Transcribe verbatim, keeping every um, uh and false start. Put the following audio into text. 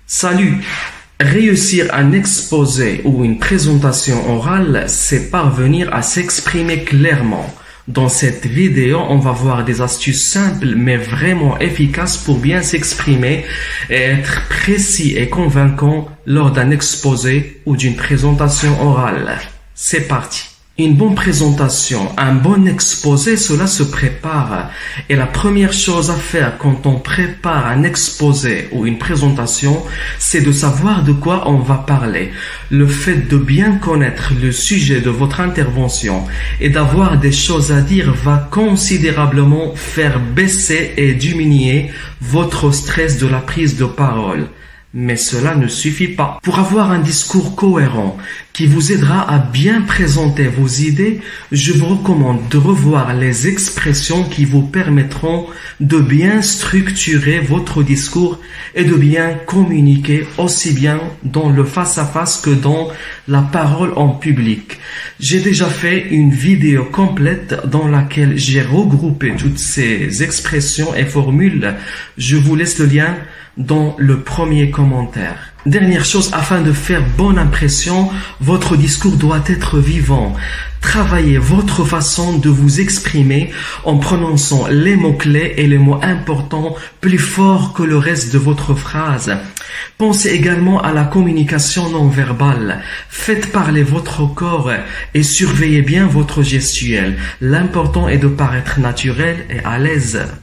Salut! Réussir un exposé ou une présentation orale, c'est parvenir à s'exprimer clairement. Dans cette vidéo, on va voir des astuces simples mais vraiment efficaces pour bien s'exprimer et être précis et convaincant lors d'un exposé ou d'une présentation orale. C'est parti! Une bonne présentation, un bon exposé, cela se prépare. Et la première chose à faire quand on prépare un exposé ou une présentation, c'est de savoir de quoi on va parler. Le fait de bien connaître le sujet de votre intervention et d'avoir des choses à dire va considérablement faire baisser et diminuer votre stress de la prise de parole. Mais cela ne suffit pas. Pour avoir un discours cohérent qui vous aidera à bien présenter vos idées, je vous recommande de revoir les expressions qui vous permettront de bien structurer votre discours et de bien communiquer aussi bien dans le face-à-face que dans la parole en public. J'ai déjà fait une vidéo complète dans laquelle j'ai regroupé toutes ces expressions et formules. Je vous laisse le lien dans le premier commentaire. Dernière chose, afin de faire bonne impression, votre discours doit être vivant. Travaillez votre façon de vous exprimer en prononçant les mots-clés et les mots importants plus fort que le reste de votre phrase. Pensez également à la communication non verbale. Faites parler votre corps et surveillez bien votre gestuelle. L'important est de paraître naturel et à l'aise.